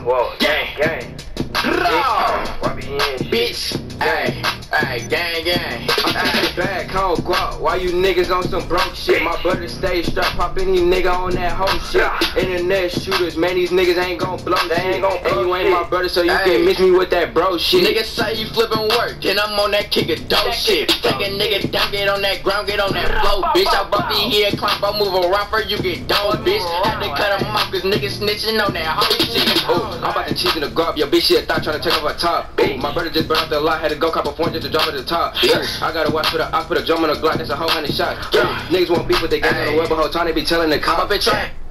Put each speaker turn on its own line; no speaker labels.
Whoa, gang.
Bitch, ayy, gang.
I'm back home, guap. Why you niggas on some broke shit? My brother stay strapped, pop any nigga on that whole shit. Internet shooters, man, these niggas ain't gon' blow shit. And you ain't my brother, so you can miss me with that bro shit.
Niggas say you flippin' work, and I'm on that kick a dope shit. Take a nigga down, get on that ground, get on that flow, bitch. I brought the here, climb, I move around for you get dope, bitch. Had to cut him off, cause niggas snitching on that whole shit.
Oh, I'm about to cheese in the garb, yo bitch shit thought tryna take over top. My brother just burned off the lot, had to go cop a phone just to drop at the top. I gotta watch for the I put a drum on the Glock, that's a whole 100 shots. Niggas want beef with they gang on the web, but whole time they be telling the cop.
I'm up in track.